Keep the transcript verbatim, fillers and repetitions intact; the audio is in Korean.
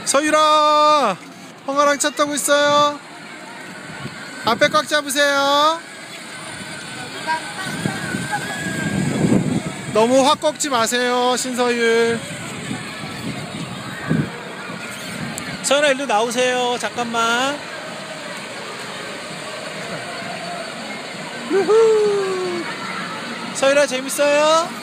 서유라, 형아랑 차 타고 있어요. 앞에 꽉 잡으세요. 너무 확 꺾지 마세요, 신서율. 서연아, 일로 나오세요. 잠깐만. 우후. 서율아, 재밌어요?